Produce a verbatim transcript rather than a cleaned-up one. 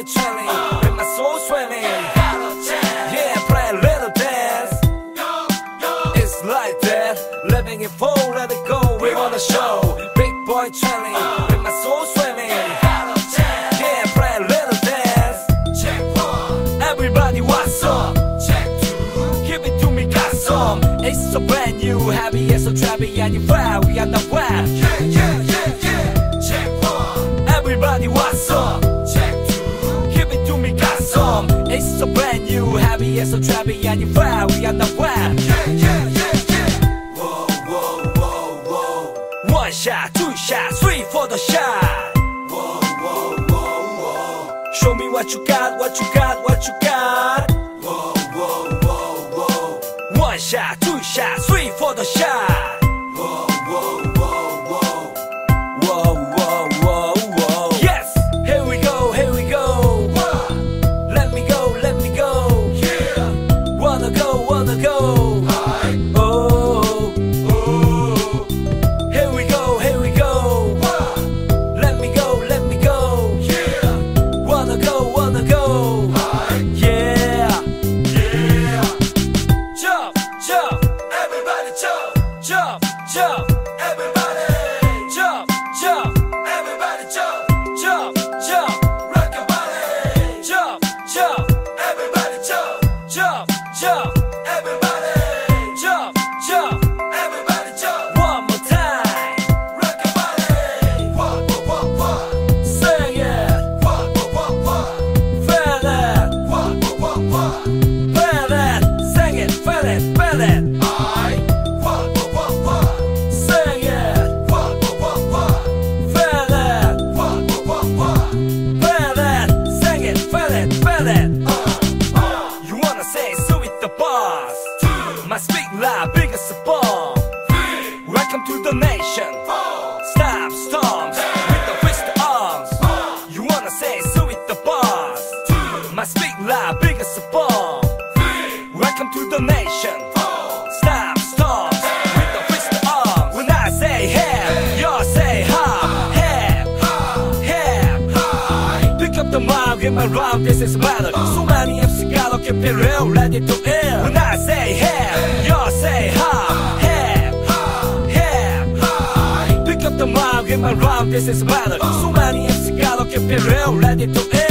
chilling, with my soul swimming. Yeah, play a little dance. It's like that, living it full, let it go, we wanna show. Big boy chilling, with my soul swimming. Yeah, play a little dance. Check one, everybody what's up? Check two, give it to me, got some. It's so brand new, happy and so trappy and you fly, we are the web. Yeah, yeah, yeah, yeah. Check one, everybody what's up? Check two, give it to me, got some. It's so brand new, happy and so trappy and you fly, we are the web. Yeah, yeah, yeah, yeah. Whoa, whoa, whoa, whoa. One shot, two shots, three for the shot. Whoa, whoa, whoa, whoa. Show me what you got, what you got, what you got. Whoa, whoa, whoa, whoa. One shot, two shots, three for the shot. Whoa, whoa, whoa, whoa. Whoa, whoa, whoa, whoa. Yes, here we go, here we go. Whoa. Let me go, let me go. Yeah. Wanna go, wanna go. Hi. Oh, oh. Here we go, here we go. Whoa. Let me go, let me go. Yeah. Wanna go, wanna go. Hi. Yeah, yeah. Jump, jump, everybody jump, jump, jump, everybody jump, jump, everybody jump, jump, jump, rock your body, jump, jump, everybody jump, jump, jump, everybody jump, jump, everybody jump. One more time, rock your body, what, what, what, what, sing it, what, what, what, what, feel it, what, what, what, what, feel it, sing it, feel it, feel it. I, what, what, what, what, sing it, what, what, what, what, feel it, what, what, what, what, feel it, sing it, feel it, feel it. Uh, uh. You wanna say so with the boss? Two. My speak loud, big as a bomb. Three. Welcome to the nation. Four. Stop storms with the twisted arms. Four. You wanna say so with the boss? Two. My speak loud, big as a bomb. Three. Welcome to the nation. Four. Stop storms with the twisted arms. When I say hip, you say hop. Hip, hip, hop. Pick up the mic in my rhyme, this is a battle. So many M C gotta keep it real, ready to ill. When I say hip, you say hop. Hip, hip, hop. Pick up the mic in my rhyme, this is a battle. So many M C gotta keep it real, ready to ill.